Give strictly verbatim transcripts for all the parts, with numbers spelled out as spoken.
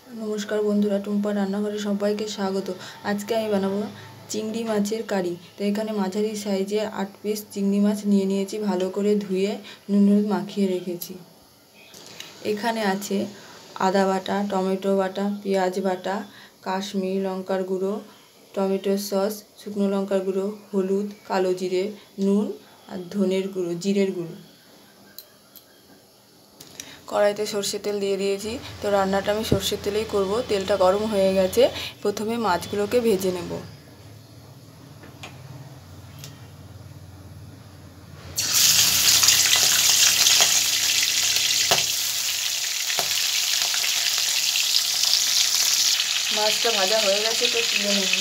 नमस्कार बंधुरा टुम्पा रान्नाघरे सबाइके स्वागत। आज के आमी बानाबो चिंगड़ी माछेर कारी। तो एखाने माझारी साइजे आठ पिस चिंगड़ी माछ निये नियेछि, भालो करे धुए नुन हलुद माखिए रेखेछि। एखाने आछे आदा बाटा, टमेटो बाटा, पेঁয়াজ बाटा, काश्मीरी लंकार गुঁড়ो, टमेटो सस, शुकनो लंकार गुঁড়ो, हलुद, कालो जिरे, नुन और धनेर गुঁড়ो, जिरेर गुঁড়ो। कड़ाईते सर्षेर तेल दिए दिएछि। तो रान्नाटा आमी सर्षेर तेलेई करब। तेलटा गरम हये गेछे, प्रथमे माछगुलोके भेजे नेब। माछटा भाजा हये गेछे, तो तुले नेब।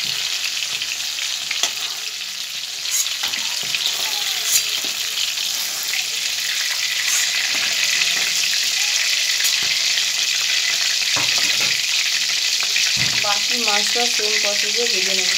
बाकी माछटा सेम प्रसेसे भेजे नेब।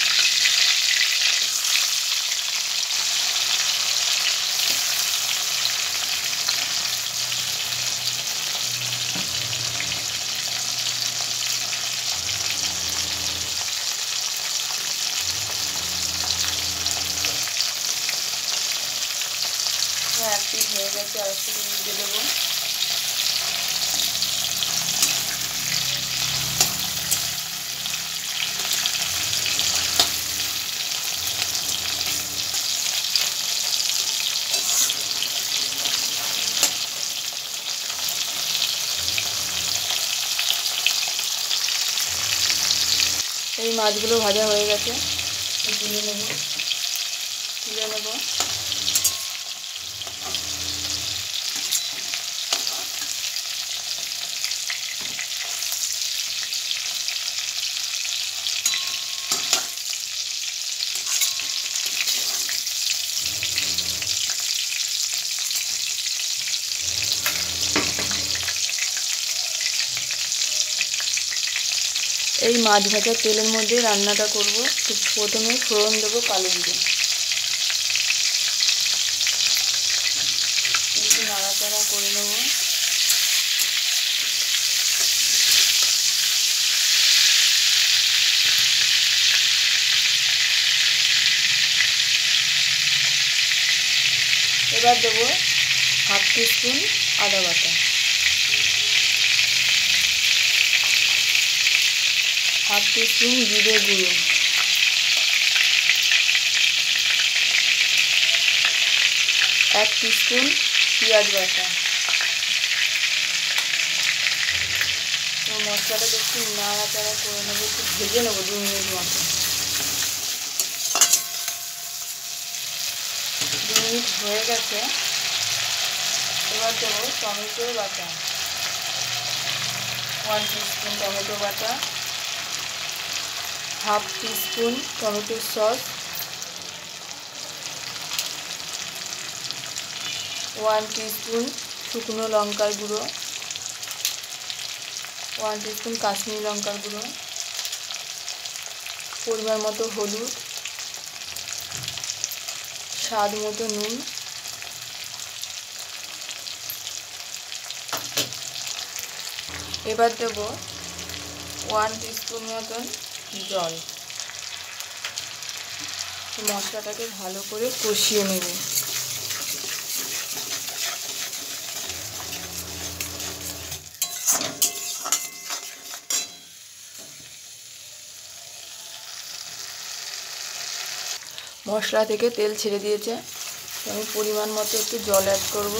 एक पिठ हये गेछे, आरेक पिठ उल्टे देब। এই মাছগুলো ভাজা হয়ে গেছে, তুলে নেব তুলে নেব এই মাছ ভাজা তেলের মধ্যে রান্নাটা করব। তো প্রথমে ফোড়ন দেবো কালো জিরে, একটু নাড়াচাড়া করে নেব। এবার দেবো হাফ টিস্পুন আদা বাটা, हाफ टीस्पून जिरे गुঁড়ো, एक टीस्पून पेঁয়াজ बाटा। तो मशलाटाके एकटु नाड़ाचाड़ा करे नेब, एकटु भेजे नेब दो मिनिट मतो। दो मिनिट हये गेछे। एबार देबो टमेटो बाटा, वन टीस्पून टमेटो बाटा, half teaspoon tomato sauce, one teaspoon शुकनो लंकार गुঁড়ো, वन टीस्पून काश्मीरी लंकार गुঁড়ো, परिमाण मतो हलुद, स्वाद मतो नुन, एबार देब वन टीस्पून मतन जल। मशलाटाके भालो करे कषिए नेब। मशला थेके तेल छेड़े दिएছে, আমি পরিমাণ মতো একটু জল অ্যাড করব।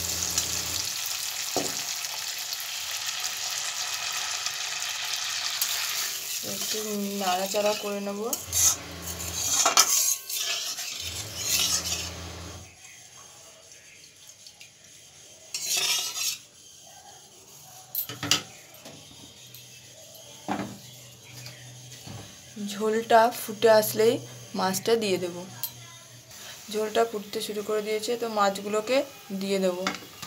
একটু নাড়াচাড়া করে নেব। ঝোলটা ফুটে আসলেই মাছটা দিয়ে দেব। ঝোলটা ফুটতে শুরু করে দিয়েছে, তো মাছগুলোকে দিয়ে দেব।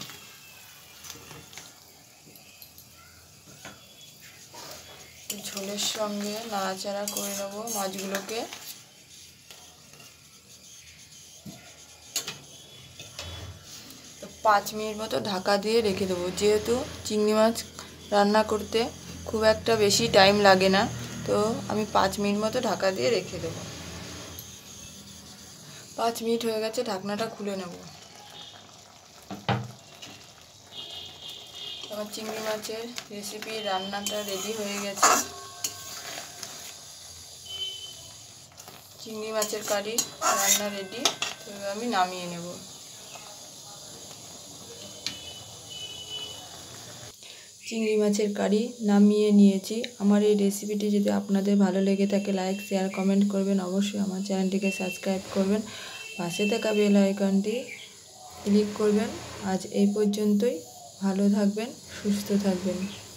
ঝোলের সঙ্গে নাড়াচাড়া করে নেব মাছগুলোকে। पाँच मिनट मतो ढाका दिए रेखे देव, जेहेतु चिंगड़ी माछ রান্না করতে খুব একটা বেশি টাইম লাগে না, তো আমি পাঁচ মিনিট মতো ঢাকা দিয়ে রেখে দেবো। পাঁচ মিনিট হয়ে গেছে, ঢাকনাটা খুলে নেব। আমার চিংড়ি মাছের রেসিপি রান্নাটা রেডি হয়ে গেছে। চিংড়ি মাছের কারি রান্না রেডি, তো আমি নামিয়ে নেব। চিংড়ি মাছের কারি নামিয়ে নিয়েছি। আমার এই রেসিপিটি যদি আপনাদের ভালো লেগে থাকে লাইক শেয়ার কমেন্ট করবেন, অবশ্যই আমার চ্যানেলটিকে সাবস্ক্রাইব করবেন, পাশে থাকা বেল আইকনটি ক্লিক করবেন। আজ এই পর্যন্তই, ভালো থাকবেন, সুস্থ থাকবেন।